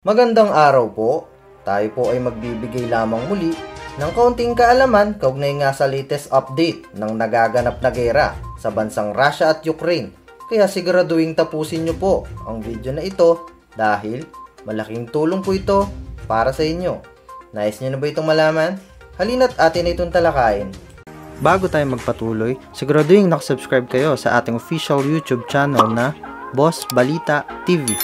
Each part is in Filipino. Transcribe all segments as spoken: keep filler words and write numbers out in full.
Magandang araw po. Tayo po ay magbibigay lamang muli ng kaunting kaalaman kaugnay nga sa latest update ng nagaganap na gera sa bansang Russia at Ukraine. Kaya siguraduhin tapusin nyo po ang video na ito dahil malaking tulong po ito para sa inyo. Nais nyo na ba itong malaman? Halina't atin itong talakayin. Bago tayo magpatuloy, siguraduhin nakasubscribe kayo sa ating official YouTube channel na Boss Balita T V.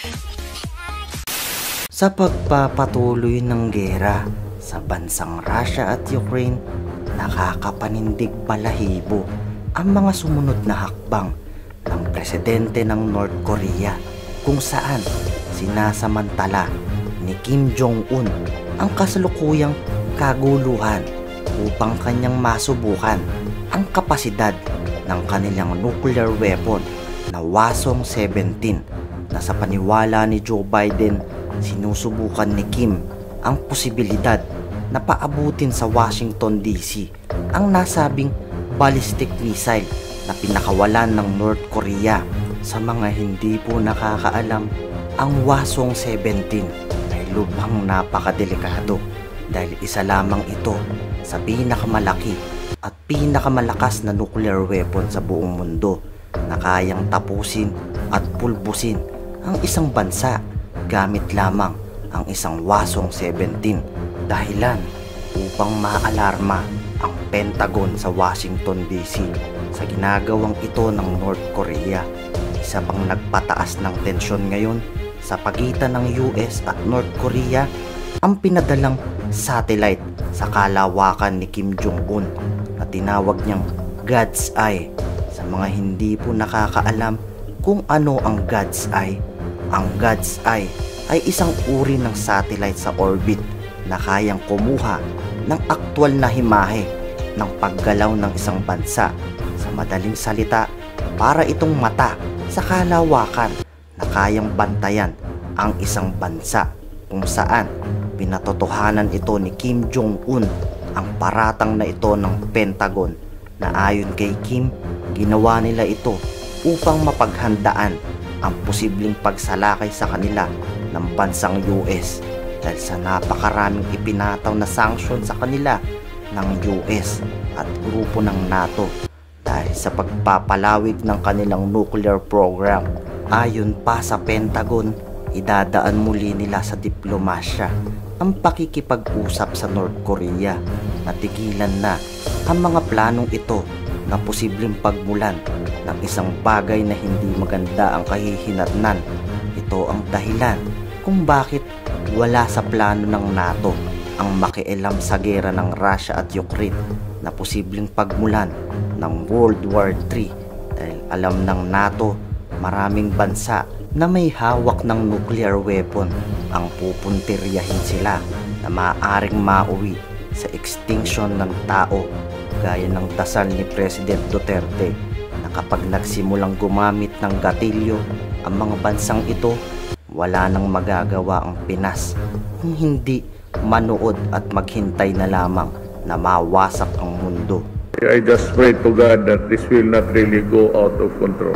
Sa pagpapatuloy ng gera sa bansang Russia at Ukraine, nakakapanindig balahibo ang mga sumunod na hakbang ng presidente ng North Korea kung saan sinasamantala ni Kim Jong-un ang kasalukuyang kaguluhan upang kanyang masubukan ang kapasidad ng kanilang nuclear weapon na Hwasong seventeen na sa paniwala ni Joe Biden sinusubukan ni Kim ang posibilidad na paabutin sa Washington D C ang nasabing ballistic missile na pinakawalan ng North Korea. Sa mga hindi po nakakaalam, ang Hwasong seventeen ay lubhang napakadelikado dahil isa lamang ito sa pinakamalaki at pinakamalakas na nuclear weapon sa buong mundo na kayang tapusin at pulbusin ang isang bansa gamit lamang ang isang Hwasong seventeen, dahilan upang maalarma ang Pentagon sa Washington D C sa ginagawang ito ng North Korea. Isa pang nagpataas ng tensyon ngayon sa pagitan ng U S at North Korea ang pinadalang satellite sa kalawakan ni Kim Jong-un na tinawag niyang God's Eye. Sa mga hindi po nakakaalam kung ano ang God's Eye, ang God's Eye ay isang uri ng satellite sa orbit na kayang kumuha ng aktwal na himahe ng paggalaw ng isang bansa. Sa madaling salita, para itong mata sa kalawakan na kayang bantayan ang isang bansa, kung saan pinatotohanan ito ni Kim Jong-un ang paratang na ito ng Pentagon na ayon kay Kim, ginawa nila ito upang mapaghandaan ang posibleng pagsalakay sa kanila ng bansang U S dahil sa napakaraming ipinataw na sanksyon sa kanila ng U S at grupo ng NATO dahil sa pagpapalawig ng kanilang nuclear program. Ayon pa sa Pentagon, idadaan muli nila sa diplomasya ang pakikipag-usap sa North Korea na tigilan na ang mga planong ito na posibleng pagmulan ng isang bagay na hindi maganda ang kahihinatnan. Ito ang dahilan kung bakit wala sa plano ng NATO ang makialam sa gera ng Russia at Ukraine na posibleng pagmulan ng World War three dahil alam ng NATO maraming bansa na may hawak ng nuclear weapon ang pupuntiryahin sila na maaaring mauwi sa extinction ng tao, gaya ng dasal ni President Duterte na kapag nagsimulang gumamit ng gatilyo ang mga bansang ito, wala nang magagawa ang Pinas kung hindi manood at maghintay na lamang na mawasak ang mundo. I just pray to God that this will not really go out of control.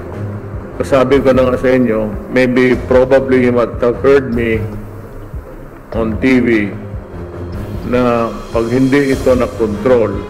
Kasabi ko na nga sa inyo, maybe probably you might have heard me on T V na pag hindi ito na-control,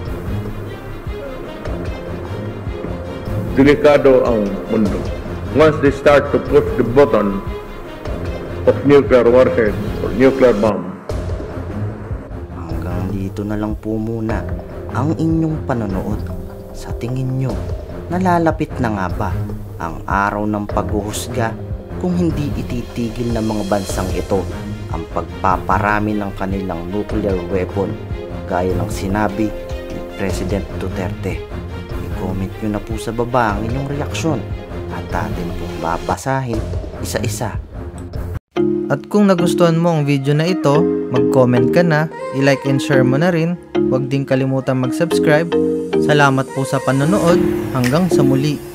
delikado ang mundo. Once they start to push the button of nuclear warheads or nuclear bomb. Hanggang dito na lang po muna ang inyong panonood. Sa tingin nyo, nalalapit na nga ba ang araw ng paghuhusga kung hindi ititigil ng mga bansang ito ang pagpaparami ng kanilang nuclear weapon gaya ng sinabi ni President Duterte? I-comment nyo na po sa baba ang inyong reaksyon at atin pong babasahin isa-isa. At kung nagustuhan mo ang video na ito, mag-comment ka na, i-like and share mo na rin. Huwag din kalimutan mag-subscribe. Salamat po sa panonood. Hanggang sa muli.